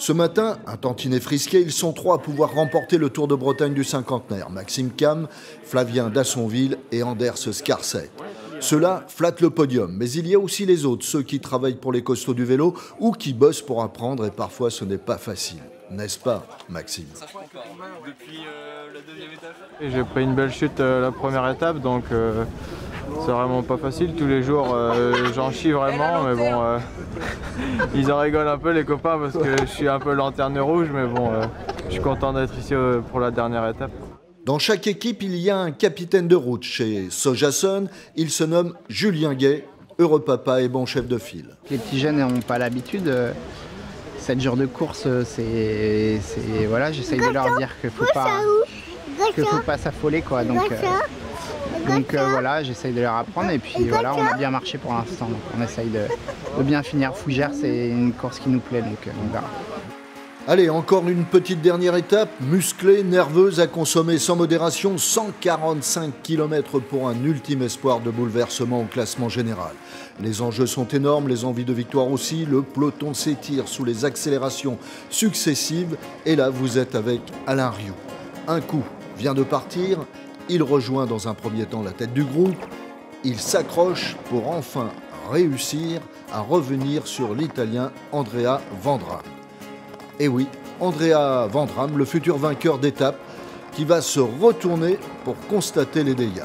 Ce matin, un tantinet frisqué, ils sont trois à pouvoir remporter le Tour de Bretagne du cinquantenaire. Maxime Cam, Flavien Dassonville et Anders Scarset. Ceux-là flattent le podium, mais il y a aussi les autres, ceux qui travaillent pour les costauds du vélo ou qui bossent pour apprendre et parfois ce n'est pas facile. N'est-ce pas, Maxime? Depuis la deuxième étape. J'ai pris une belle chute la première étape, donc c'est vraiment pas facile. Tous les jours, j'en chie vraiment, mais bon, ils en rigolent un peu les copains parce que je suis un peu lanterne rouge, mais bon, je suis content d'être ici pour la dernière étape. Dans chaque équipe, il y a un capitaine de route. Chez Sojason, il se nomme Julien Gay, heureux papa et bon chef de file. Les petits jeunes n'ont pas l'habitude. 7 jours de course, voilà, j'essaye de leur dire qu'il faut pas s'affoler, quoi. Donc voilà, j'essaye de leur apprendre et puis voilà, on a bien marché pour l'instant. On essaye de bien finir. Fougères, c'est une course qui nous plaît, donc on verra. Allez, encore une petite dernière étape, musclée, nerveuse, à consommer sans modération, 145 km pour un ultime espoir de bouleversement au classement général. Les enjeux sont énormes, les envies de victoire aussi, le peloton s'étire sous les accélérations successives et là vous êtes avec Alain Riou. Un coup vient de partir, il rejoint dans un premier temps la tête du groupe, il s'accroche pour enfin réussir à revenir sur l'Italien Andrea Vandram. Et oui, Andrea Vandram, le futur vainqueur d'étape, qui va se retourner pour constater les dégâts.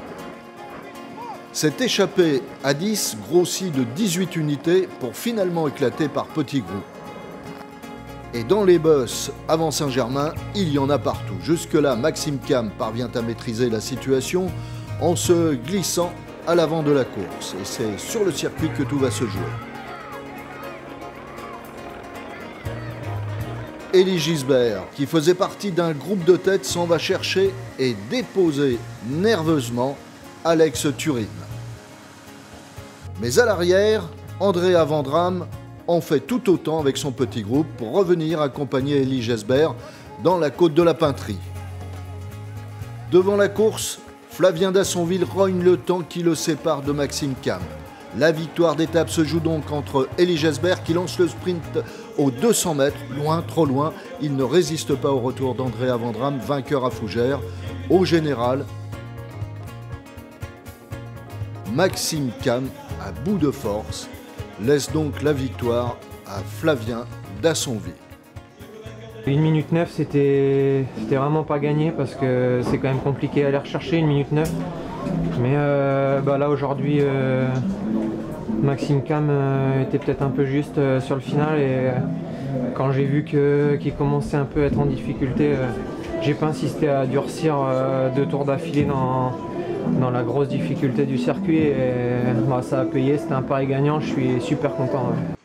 Cette échappée à 10 grossit de 18 unités pour finalement éclater par petits groupes. Et dans les bosses avant Saint-Germain, il y en a partout. Jusque-là, Maxime Cam parvient à maîtriser la situation en se glissant à l'avant de la course. Et c'est sur le circuit que tout va se jouer. Elie Gisbert, qui faisait partie d'un groupe de tête, s'en va chercher et déposer nerveusement Alex Thurin. Mais à l'arrière, Andrea Vandram en fait tout autant avec son petit groupe pour revenir accompagner Elie Gisbert dans la côte de la Pinterie. Devant la course, Flavien Dassonville rogne le temps qui le sépare de Maxime Cam. La victoire d'étape se joue donc entre Elie Gisbert qui lance le sprint aux 200 mètres, loin, trop loin. Il ne résiste pas au retour d'Andrea Vandram, vainqueur à Fougères. Au général, Maxime Cam, à bout de force, laisse donc la victoire à Flavien Dassonville. 1 minute 9, c'était vraiment pas gagné parce que c'est quand même compliqué à aller rechercher 1 minute 9. Mais là aujourd'hui, Maxime Cam était peut-être un peu juste sur le final et quand j'ai vu qu'il commençait un peu à être en difficulté, j'ai pas insisté à durcir 2 tours d'affilée dans la grosse difficulté du circuit et ça a payé, c'était un pari gagnant, je suis super content. Ouais.